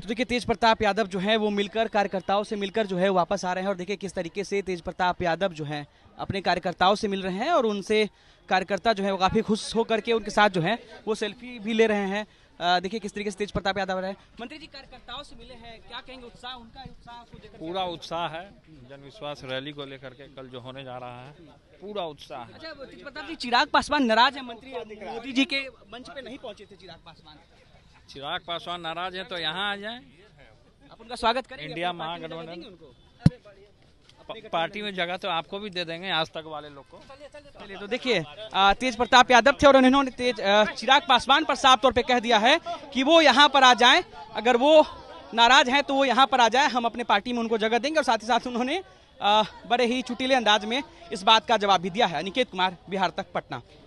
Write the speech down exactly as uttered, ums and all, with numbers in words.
तो देखिए तेज प्रताप यादव जो है वो मिलकर कार्यकर्ताओं से मिलकर जो है वापस आ रहे हैं और देखिए किस तरीके से तेज प्रताप यादव जो है अपने कार्यकर्ताओं से मिल रहे हैं और उनसे कार्यकर्ता जो है वो काफी खुश होकर के उनके साथ जो है वो सेल्फी भी ले रहे हैं। देखिए किस तरीके से तेज प्रताप यादव रहे। मंत्री जी कार्यकर्ताओं से मिले हैं, क्या कहेंगे? उत्साह उनका उत्साह को लेकर पूरा उत्साह है। जन विश्वास रैली को लेकर के कल जो होने जा रहा है पूरा उत्साह है। अच्छा तेज प्रताप जी, चिराग पासवान नाराज है, मंत्री मोदी जी के मंच पे नहीं पहुंचे थे चिराग पासवान। चिराग पासवान नाराज है तो यहाँ आ जाएं, आप उनका स्वागत करेंगे? इंडिया महागठबंधन पार्टी में जगह तो आपको भी दे देंगे, आज तक वाले लोग को। चलिए तो देखिए तेज प्रताप यादव थे और उन्होंने तेज चिराग पासवान पर साफ तौर पे कह दिया है कि वो यहाँ पर आ जाएं, अगर वो नाराज हैं तो वो यहाँ पर आ जाएं, हम अपने पार्टी में उनको जगह देंगे। और साथ ही साथ उन्होंने बड़े ही चुटीले अंदाज में इस बात का जवाब भी दिया है। अनिकेत कुमार, बिहार तक, पटना।